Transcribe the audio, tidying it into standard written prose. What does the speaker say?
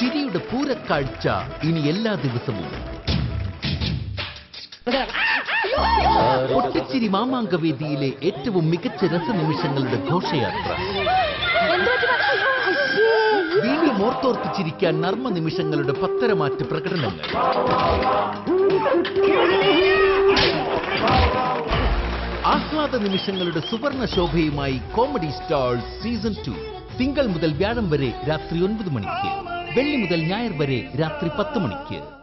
ചിരിയുടെ പൂരക്കാഴ്ച ഇനി എല്ലാ ദിവസവും. പൊട്ടിച്ചിരി മാമാങ്കവേദിയിലെ ഏറ്റവും മികച്ച രസനിമിഷങ്ങളുടെ ഘോഷയാത്ര. വീണ്ടും ഓർത്തോർത്ത് ചിരിക്കാൻ നർമ്മ നിമിഷങ്ങളുടെ പത്തരമാറ്റ് പ്രകടനങ്ങൾ. ആഹ്ലാദ നിമിഷങ്ങളുടെ സുവർണ ശോഭയുമായി കോമഡി സ്റ്റാർസ് സീസൺ 2 തിങ്കൾ മുതൽ വ്യാഴം വരെ രാത്രി 9 മണിക്ക്, വെള്ളി മുതൽ ഞായർ വരെ രാത്രി 10 മണിക്ക്.